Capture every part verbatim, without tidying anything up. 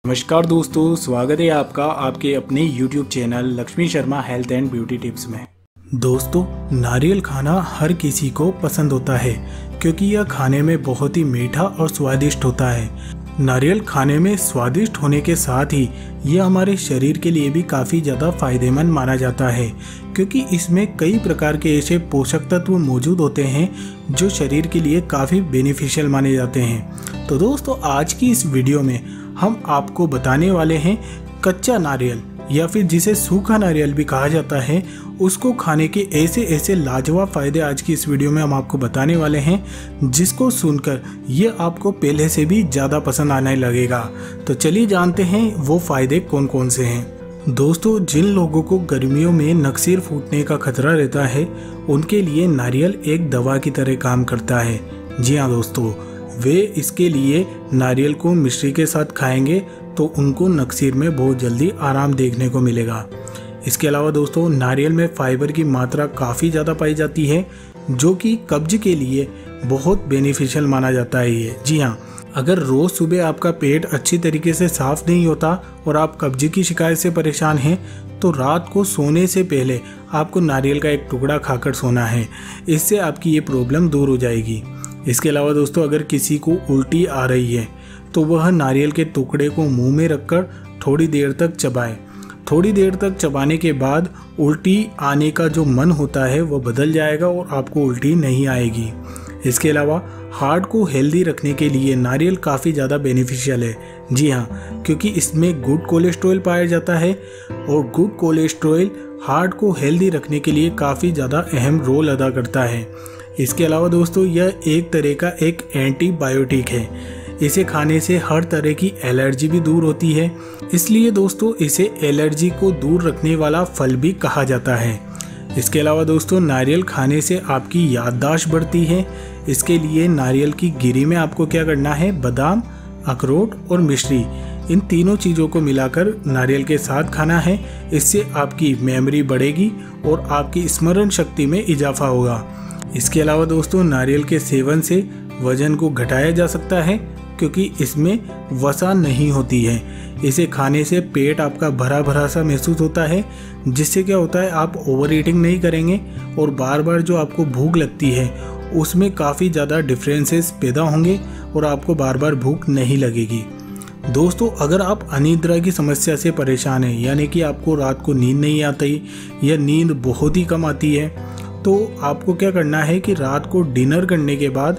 नमस्कार दोस्तों, स्वागत है आपका आपके अपने YouTube channel Lakshmi Sharma health and beauty tips में। दोस्तों, नारियल खाना हर किसी को पसंद होता है क्योंकि यह खाने में बहुत ही मीठा और स्वादिष्ट होता है। नारियल खाने में स्वादिष्ट होने के साथ ही यह हमारे शरीर के लिए भी काफ़ी ज़्यादा फायदेमंद माना जाता है क्योंकि इसमें कई प्रकार के ऐसे पोषक तत्व मौजूद होते हैं जो शरीर के लिए काफ़ी बेनिफिशियल माने जाते हैं। तो दोस्तों, आज की इस वीडियो में हम आपको बताने वाले हैं कच्चा नारियल या फिर जिसे सूखा नारियल भी कहा जाता है, उसको खाने के ऐसे ऐसे लाजवाब फायदे आज की इस वीडियो में हम आपको बताने वाले हैं जिसको सुनकर ये आपको पहले से भी ज़्यादा पसंद आने लगेगा। तो चलिए जानते हैं वो फायदे कौन कौन से हैं। दोस्तों, जिन लोगों को गर्मियों में नक्सीर फूटने का खतरा रहता है उनके लिए नारियल एक दवा की तरह काम करता है। जी हाँ दोस्तों, वे इसके लिए नारियल को मिश्री के साथ खाएंगे तो उनको नक्सीर में बहुत जल्दी आराम देखने को मिलेगा। इसके अलावा दोस्तों, नारियल में फाइबर की मात्रा काफ़ी ज़्यादा पाई जाती है जो कि कब्ज के लिए बहुत बेनिफिशियल माना जाता है ये। जी हाँ, अगर रोज़ सुबह आपका पेट अच्छी तरीके से साफ नहीं होता और आप कब्ज की शिकायत से परेशान हैं तो रात को सोने से पहले आपको नारियल का एक टुकड़ा खाकर सोना है। इससे आपकी ये प्रॉब्लम दूर हो जाएगी। इसके अलावा दोस्तों, अगर किसी को उल्टी आ रही है तो वह नारियल के टुकड़े को मुंह में रखकर थोड़ी देर तक चबाए। थोड़ी देर तक चबाने के बाद उल्टी आने का जो मन होता है वह बदल जाएगा और आपको उल्टी नहीं आएगी। इसके अलावा हार्ट को हेल्दी रखने के लिए नारियल काफ़ी ज़्यादा बेनिफिशियल है। जी हाँ, क्योंकि इसमें गुड कोलेस्ट्रॉल पाया जाता है और गुड कोलेस्ट्रॉल हार्ट को हेल्दी रखने के लिए काफ़ी ज़्यादा अहम रोल अदा करता है। इसके अलावा दोस्तों, यह एक तरह का एक एंटीबायोटिक है। इसे खाने से हर तरह की एलर्जी भी दूर होती है, इसलिए दोस्तों इसे एलर्जी को दूर रखने वाला फल भी कहा जाता है। इसके अलावा दोस्तों, नारियल खाने से आपकी याददाश्त बढ़ती है। इसके लिए नारियल की गिरी में आपको क्या करना है, बादाम, अखरोट और मिश्री, इन तीनों चीज़ों को मिलाकर नारियल के साथ खाना है। इससे आपकी मेमोरी बढ़ेगी और आपकी स्मरण शक्ति में इजाफा होगा। इसके अलावा दोस्तों, नारियल के सेवन से वजन को घटाया जा सकता है क्योंकि इसमें वसा नहीं होती है। इसे खाने से पेट आपका भरा भरा सा महसूस होता है, जिससे क्या होता है, आप ओवर ईटिंग नहीं करेंगे और बार बार जो आपको भूख लगती है उसमें काफ़ी ज़्यादा डिफरेंसेस पैदा होंगे और आपको बार बार भूख नहीं लगेगी। दोस्तों, अगर आप अनिद्रा की समस्या से परेशान हैं, यानी कि आपको रात को नींद नहीं आती या नींद बहुत ही कम आती है, तो आपको क्या करना है कि रात को डिनर करने के बाद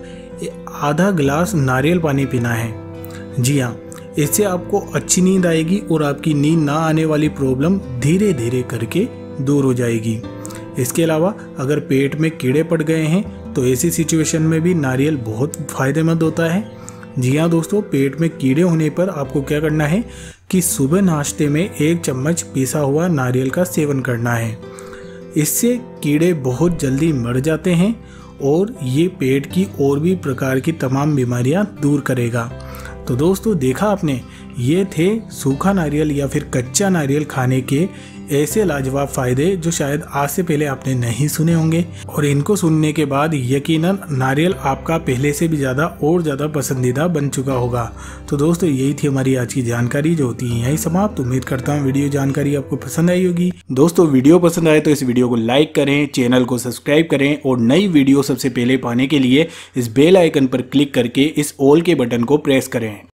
आधा गिलास नारियल पानी पीना है। जी हाँ, इससे आपको अच्छी नींद आएगी और आपकी नींद ना आने वाली प्रॉब्लम धीरे धीरे करके दूर हो जाएगी। इसके अलावा अगर पेट में कीड़े पड़ गए हैं तो ऐसी सिचुएशन में भी नारियल बहुत फ़ायदेमंद होता है। जी हाँ दोस्तों, पेट में कीड़े होने पर आपको क्या करना है कि सुबह नाश्ते में एक चम्मच पिसा हुआ नारियल का सेवन करना है। इससे कीड़े बहुत जल्दी मर जाते हैं और ये पेट की और भी प्रकार की तमाम बीमारियां दूर करेगा। तो दोस्तों, देखा आपने, ये थे सूखा नारियल या फिर कच्चा नारियल खाने के ऐसे लाजवाब फायदे जो शायद आज से पहले आपने नहीं सुने होंगे और इनको सुनने के बाद यकीनन नारियल आपका पहले से भी ज़्यादा और ज़्यादा पसंदीदा बन चुका होगा। तो दोस्तों, यही थी हमारी आज की जानकारी जो होती है यही समाप्त। उम्मीद करता हूँ वीडियो जानकारी आपको पसंद आई होगी। दोस्तों, वीडियो पसंद आए तो इस वीडियो को लाइक करें, चैनल को सब्सक्राइब करें और नई वीडियो सबसे पहले पाने के लिए इस बेल आइकन पर क्लिक करके इस ऑल के बटन को प्रेस करें।